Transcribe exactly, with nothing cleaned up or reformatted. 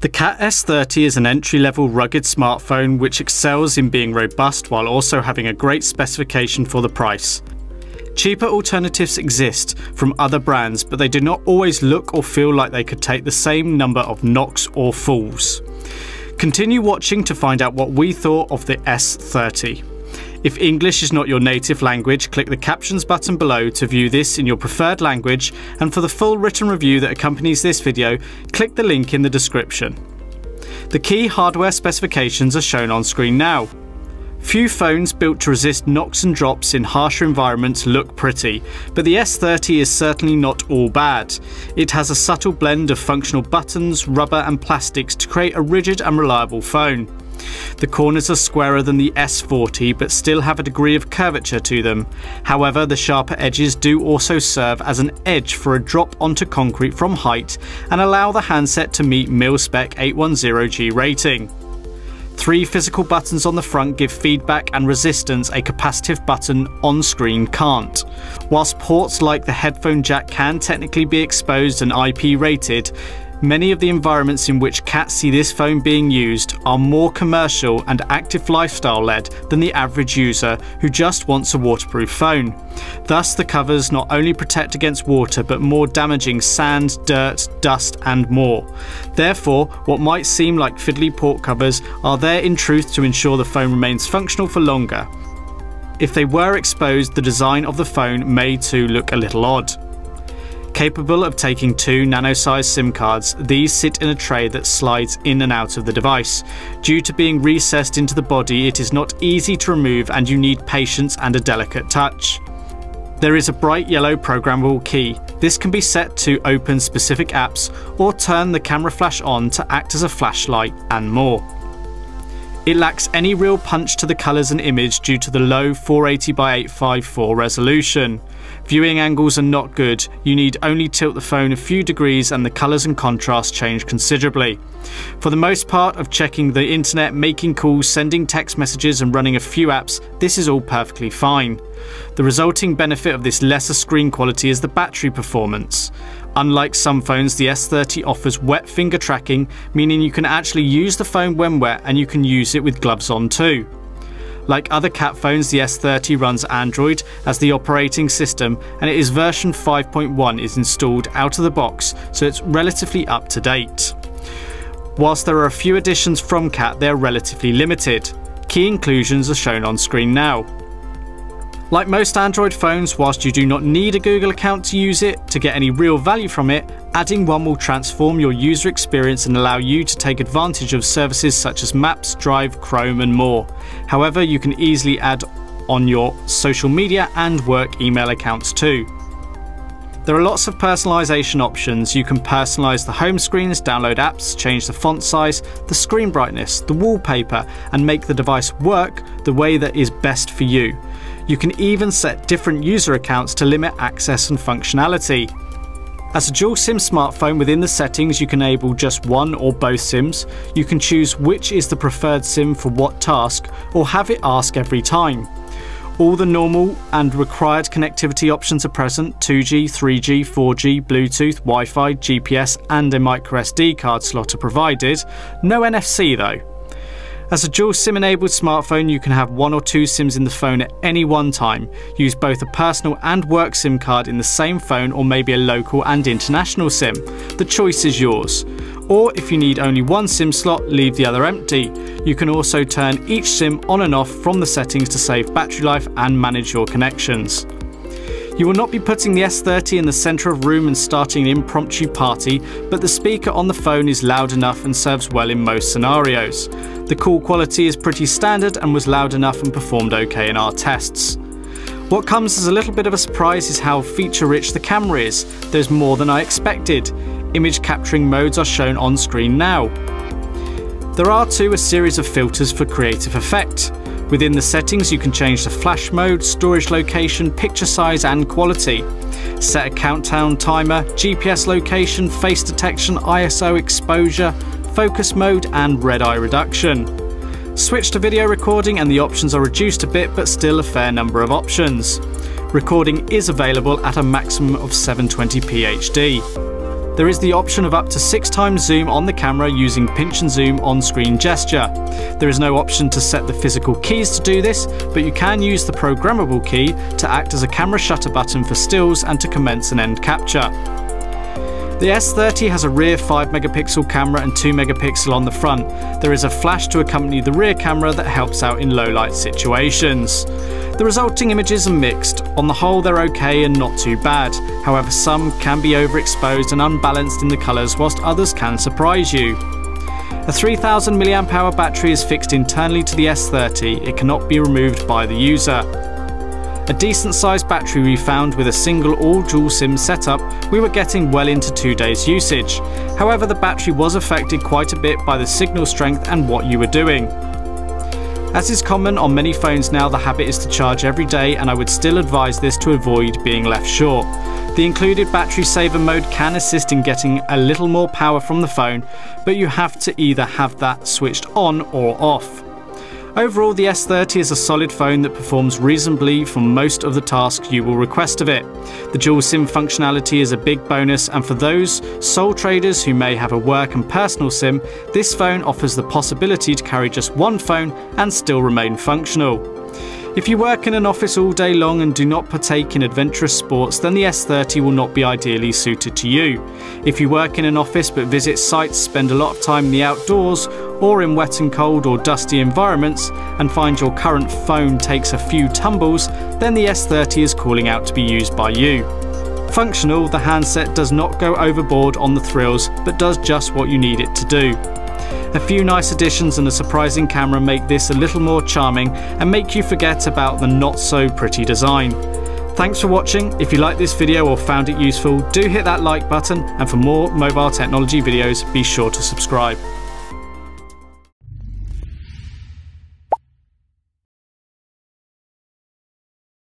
The Cat S thirty is an entry-level rugged smartphone which excels in being robust while also having a great specification for the price. Cheaper alternatives exist from other brands, but they do not always look or feel like they could take the same number of knocks or falls. Continue watching to find out what we thought of the S thirty. If English is not your native language, click the captions button below to view this in your preferred language, and for the full written review that accompanies this video, click the link in the description. The key hardware specifications are shown on screen now. Few phones built to resist knocks and drops in harsher environments look pretty, but the S thirty is certainly not all bad. It has a subtle blend of functional buttons, rubber and plastics to create a rigid and reliable phone. The corners are squarer than the S forty but still have a degree of curvature to them. However, the sharper edges do also serve as an edge for a drop onto concrete from height and allow the handset to meet mil-spec eight ten G rating. Three physical buttons on the front give feedback and resistance a capacitive button on screen can't. Whilst ports like the headphone jack can technically be exposed and I P rated, many of the environments in which cats see this phone being used are more commercial and active lifestyle led than the average user who just wants a waterproof phone. Thus, the covers not only protect against water but more damaging sand, dirt, dust and more. Therefore, what might seem like fiddly port covers are there in truth to ensure the phone remains functional for longer. If they were exposed, the design of the phone may too look a little odd. Capable of taking two nano-sized SIM cards, these sit in a tray that slides in and out of the device. Due to being recessed into the body, it is not easy to remove and you need patience and a delicate touch. There is a bright yellow programmable key. This can be set to open specific apps or turn the camera flash on to act as a flashlight and more. It lacks any real punch to the colours and image due to the low four eighty by eight fifty-four resolution. Viewing angles are not good, you need only tilt the phone a few degrees and the colours and contrast change considerably. For the most part of checking the internet, making calls, sending text messages and running a few apps, this is all perfectly fine. The resulting benefit of this lesser screen quality is the battery performance. Unlike some phones, the S thirty offers wet finger tracking, meaning you can actually use the phone when wet and you can use it with gloves on too. Like other cat phones, the S thirty runs Android as the operating system and it is version five point one is installed out of the box, so it's relatively up to date. Whilst there are a few additions from Cat, they are relatively limited. Key inclusions are shown on screen now. Like most Android phones, whilst you do not need a Google account to use it to get any real value from it, adding one will transform your user experience and allow you to take advantage of services such as Maps, Drive, Chrome and more. However, you can easily add on your social media and work email accounts too. There are lots of personalisation options. You can personalise the home screens, download apps, change the font size, the screen brightness, the wallpaper and make the device work the way that is best for you. You can even set different user accounts to limit access and functionality. As a dual SIM smartphone, within the settings you can enable just one or both SIMs. You can choose which is the preferred SIM for what task or have it ask every time. All the normal and required connectivity options are present: two G, three G, four G, Bluetooth, Wi-Fi, G P S and a micro S D card slot are provided. No N F C though. As a dual SIM enabled smartphone, you can have one or two SIMs in the phone at any one time. Use both a personal and work SIM card in the same phone or maybe a local and international SIM. The choice is yours. Or if you need only one SIM slot, leave the other empty. You can also turn each SIM on and off from the settings to save battery life and manage your connections. You will not be putting the S thirty in the centre of the room and starting an impromptu party, but the speaker on the phone is loud enough and serves well in most scenarios. The call quality is pretty standard and was loud enough and performed okay in our tests. What comes as a little bit of a surprise is how feature rich the camera is. There's more than I expected. Image capturing modes are shown on screen now. There are too a series of filters for creative effect. Within the settings you can change the flash mode, storage location, picture size and quality. Set a countdown timer, G P S location, face detection, I S O exposure, focus mode and red eye reduction. Switch to video recording and the options are reduced a bit but still a fair number of options. Recording is available at a maximum of seven twenty p H D. There is the option of up to six times zoom on the camera using pinch and zoom on-screen gesture. There is no option to set the physical keys to do this, but you can use the programmable key to act as a camera shutter button for stills and to commence and end capture. The S thirty has a rear five megapixel camera and two megapixel on the front. There is a flash to accompany the rear camera that helps out in low light situations. The resulting images are mixed. On the whole, they're okay and not too bad. However, some can be overexposed and unbalanced in the colours, whilst others can surprise you. A three thousand milliamp hour battery is fixed internally to the S thirty. It cannot be removed by the user. A decent sized battery we found with a single all dual SIM setup, we were getting well into two days usage. However, the battery was affected quite a bit by the signal strength and what you were doing. As is common on many phones now, the habit is to charge every day, and I would still advise this to avoid being left short. The included battery saver mode can assist in getting a little more power from the phone, but you have to either have that switched on or off. Overall, the S thirty is a solid phone that performs reasonably for most of the tasks you will request of it. The dual SIM functionality is a big bonus, and for those sole traders who may have a work and personal SIM, this phone offers the possibility to carry just one phone and still remain functional. If you work in an office all day long and do not partake in adventurous sports, then the S thirty will not be ideally suited to you. If you work in an office but visit sites, spend a lot of time in the outdoors, or in wet and cold or dusty environments, and find your current phone takes a few tumbles, then the S thirty is calling out to be used by you. Functional, the handset does not go overboard on the thrills, but does just what you need it to do. A few nice additions and a surprising camera make this a little more charming and make you forget about the not so pretty design. Thanks for watching. If you liked this video or found it useful, do hit that like button, and for more mobile technology videos, be sure to subscribe.